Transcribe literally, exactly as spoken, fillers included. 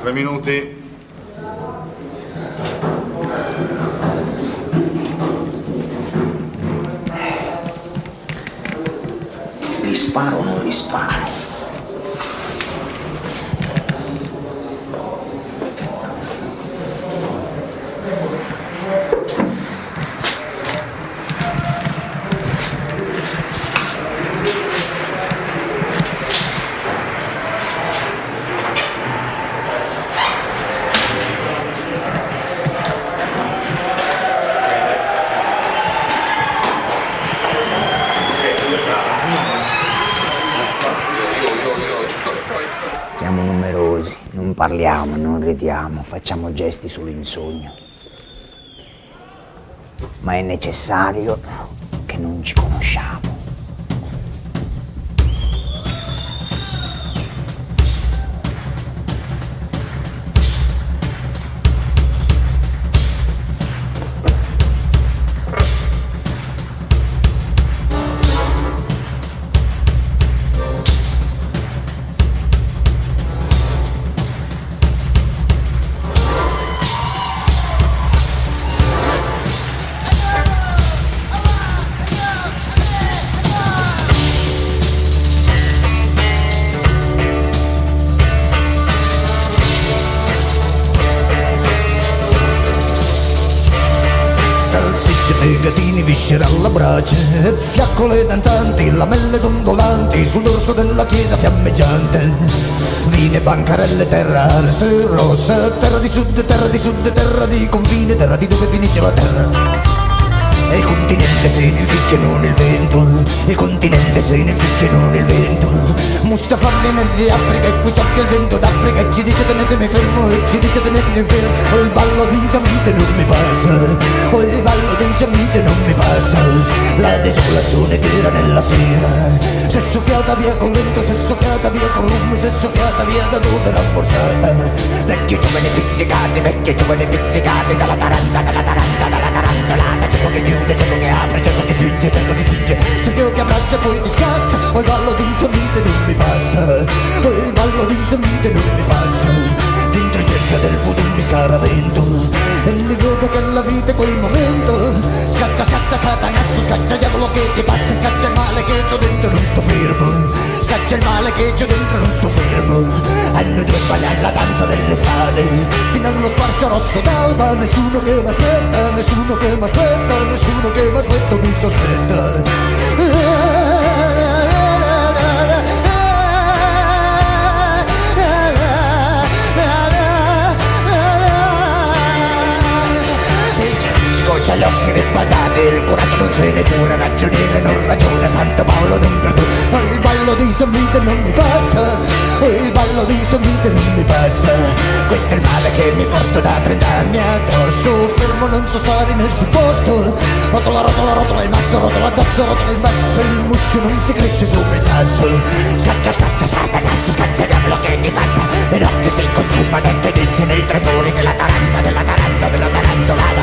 Tre minuti. Li sparo o non li sparo? Siamo numerosi, non parliamo, non ridiamo, facciamo gesti solo in sogno. Ma è necessario che non ci conosciamo. Salsicce, fegatini, viscere alla brace, fiaccole danzanti, lamelle dondolanti sul dorso della chiesa fiammeggiante. Vine, bancarelle, terra arse, rossa, terra di sud, terra di sud, terra di confine, terra di dove finisce la terra. E il continente se ne infischia non il vento, il continente se ne infischia non il vento. Mustafa viene di Africa e qui soffia il vento d'Africa e ci dice tenetemi fermo e ci dice tenetemi fermo. O il ballo di Samite non mi passa, o il ballo di Samite non mi passa. La desolazione tira nella sera, se soffiata via col vento, se soffiata via col rum, se soffiata via da dove l'ha borsata. Vecchi giovani pizzicati, vecchi giovani pizzicati, dalla taranta, dalla taranta, dalla tarantolata. C'è che chiude, c'è che apre, c'è che spinge, c'è che spinge, c'è che abbraccia poi ti scaccia. O il ballo di Samite non mi passa, o il ballo di Samite non mi passa. Dentro il cerchio del voodoo mi scaravento e li vedo che la vita è quel momento. Scaccia, scaccia Satanasso, scaccia il diavolo che ti passa, scaccia il male che c'ho dentro non sto fermo, scaccia il male che c'ho dentro non sto fermo. Hanno due balli alla danza delle spade, fino allo squarcio rosso d'alba. Nessuno che m'aspetta, nessuno che m'aspetta, nessuno che m'aspetta mi sospetta. C'ha gli occhi ribaltati, il curato non se ne cura, ragioniere non ragiona, Santo Paolo non perdona. Il ballo di Samite non mi passa, il ballo di Samite non mi passa. Questo è il male che mi porto da trent'anni addosso, fermo non so stare nel suo posto. Rotola, rotola, rotola il masso, rotola addosso, rotola il masso, il muschio non si cresce sopra il sasso. Scaccia, scaccia, Satanasso, scaccia il diavolo che ti passa, le notti si consumano e ti iniziano i tremori della taranta, della taranta, della tarantolata.